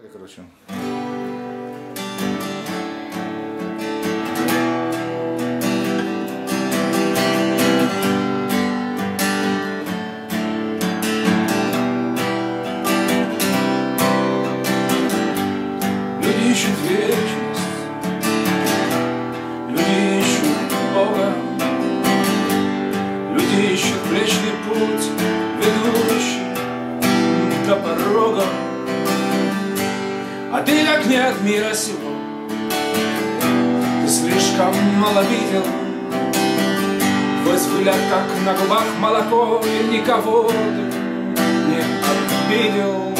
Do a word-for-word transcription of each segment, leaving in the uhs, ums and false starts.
Я, короче. Люди ищут вечность, люди ищут Бога, люди ищут Млечный Путь, ведущий до порога. А ты как не от мира сего, ты слишком мало видел. Твой взгляд, как на губах молоко, и никого ты не обидел.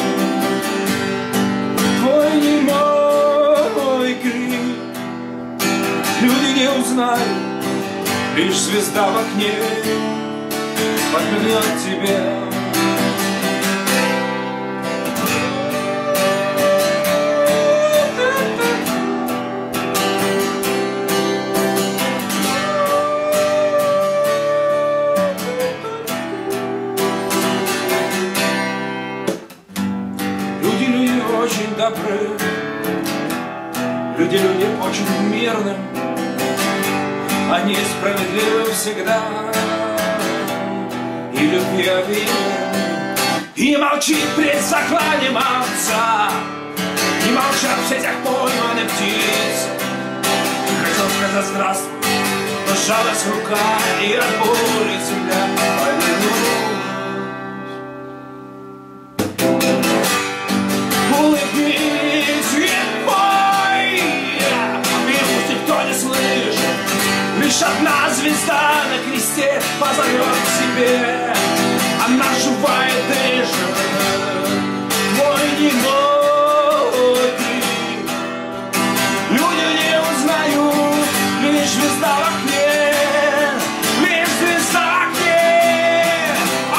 Твой немой крик люди не узнают, лишь звезда в окне подмигнет тебе. Люди очень добры, люди-люди очень мирны, они справедливы всегда и любви обильны. И молчит пред закланием отца, и молчат все тех пойманных птиц. Хотел сказать здравствуй, но сжалась рука, и от боли земля повернулась. Лишь одна звезда на кресте позовет к себе, она живая дышит, твой немой крик. Люди не узнают, лишь звезда в окне, лишь звезда в окне.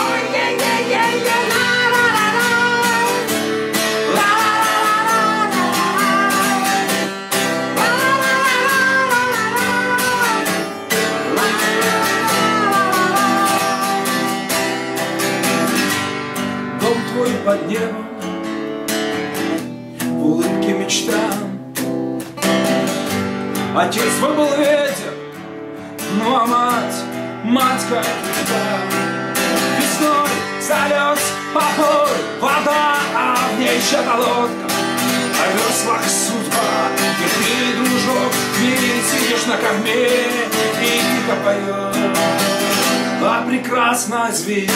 Дом твой под небом, в улыбке мечтам. Отец твой был ветер, ну а мать, мать как всегда. Весной залез по полю вода, а в ней чья-то лодка, о веслах судьба. И ты, дружок, в мире сидишь на корме и тихо поешь о прекрасной звезде,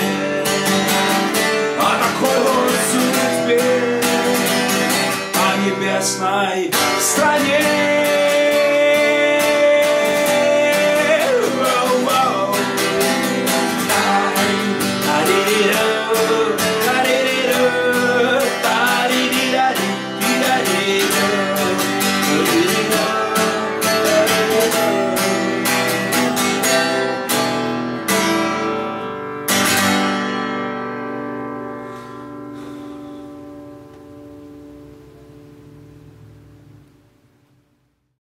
о такой вот судьбе, о небесной стране.